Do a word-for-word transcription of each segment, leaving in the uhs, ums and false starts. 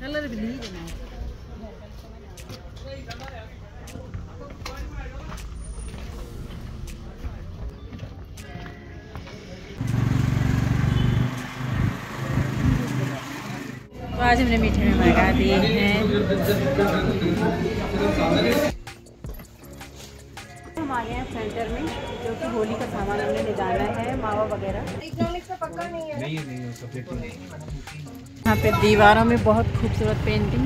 Colour भी नहीं देना। तो आज हमने मीठे में मंगा दिए हैं। हम आ गए हैं सेंटर में, जो कि होली का सामान हमने ले जाना है, मावा वगैरह। पक्का नहीं है। नहीं नहीं सब्जेक्ट नहीं। यहाँ पे दीवारों में बहुत खूबसूरत painting.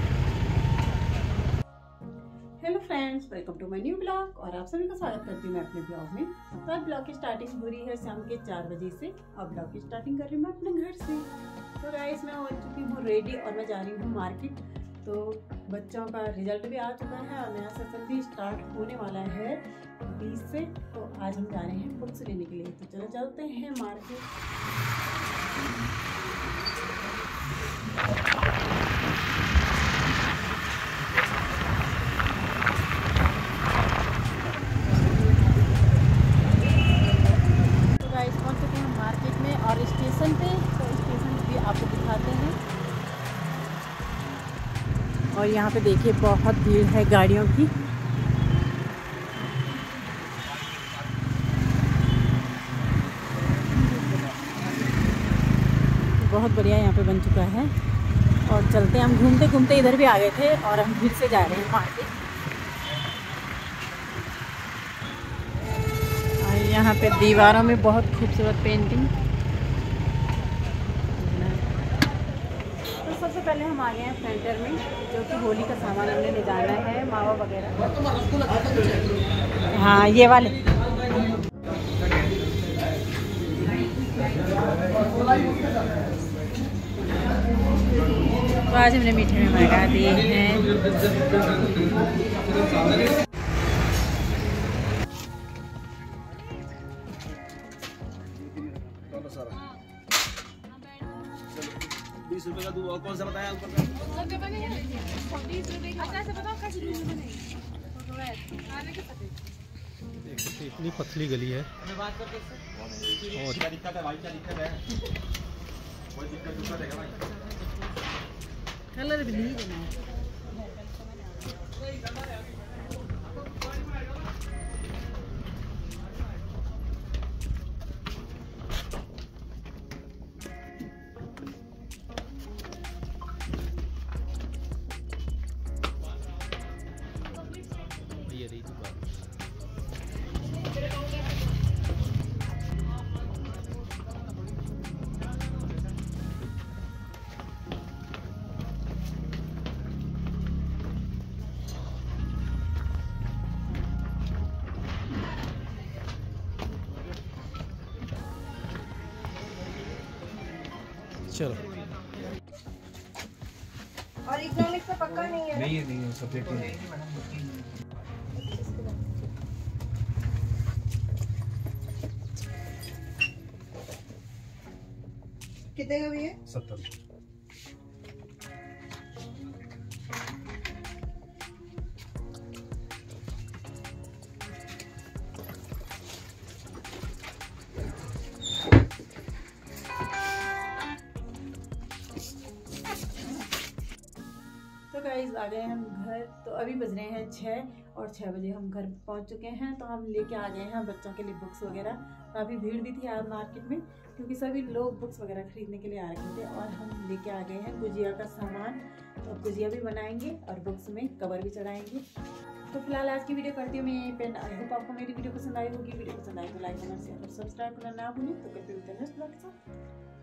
Hello friends, welcome to my new blog और आप सभी का स्वागत करती हूँ मैं अपने ब्लॉग में। तो आज ब्लॉग की स्टार्टिंग हो रही है शाम के चार बजे से और ब्लॉग की स्टार्टिंग कर रही हूँ मैं अपने घर से। तो गाइस मैं हो चुकी हूँ रेडी और मैं जा रही हूँ मार्केट। तो बच्चों का रिजल्ट भी आ चुका है और नया सेशन भी स्टार्ट होने वाला है बीस से। तो आज हम जा रहे हैं बुक्स लेने के लिए। तो चलो चलते हैं मार्केट। और स्टेशन पे, तो स्टेशन भी आपको दिखाते हैं। और यहाँ पे देखिए बहुत भीड़ है गाड़ियों की। बहुत बढ़िया यहाँ पे बन चुका है। और चलते हम घूमते घूमते इधर भी आ गए थे और हम फिर से जा रहे हैं मार्केट। और यहाँ पे दीवारों में बहुत खूबसूरत पेंटिंग। सबसे पहले हम आ गए हैं सेंटर में, जो कि होली का सामान हमने ले जाना है, मावा वगैरह। हाँ ये वाले। तो आज हमने मीठे में मंगा दिए हैं। बीस रुपए का दूध और कौन सा बताया ऊपर इतनी पतली गली है। और क्या दिक्कत है भाई, क्या दिक्कत है? कोई दिक्कत दिक्कत है क्या भाई? कलर भी नहीं देना है। ये रही दुकान। चलो। और इकोनॉमिक्स का पक्का नहीं है। नहीं है नहीं सब्जेक्ट नहीं। कितने का भी है? सत्तर। तो गाइस आ गए हम घर। तो अभी बज रहे हैं छः और छः बजे हम घर पहुंच चुके हैं। तो हम लेके आ गए हैं बच्चों के लिए बुक्स वगैरह। काफ़ी भीड़ भी थी आज मार्केट में, क्योंकि सभी लोग बुक्स वगैरह खरीदने के लिए आ रहे थे। और हम लेके आ गए हैं गुजिया का सामान। तो गुजिया भी बनाएंगे और बुक्स में कवर भी चढ़ाएंगे। तो फिलहाल आज की वीडियो करती हूँ मैं यहीं पे। आई होप आपको मेरी वीडियो पसंद आई होगी। वीडियो पसंद आई तो लाइक कमेंट शेयर और सब्सक्राइब करना ना भूलें। तो करते हैं नेक्स्ट ब्लॉग के साथ।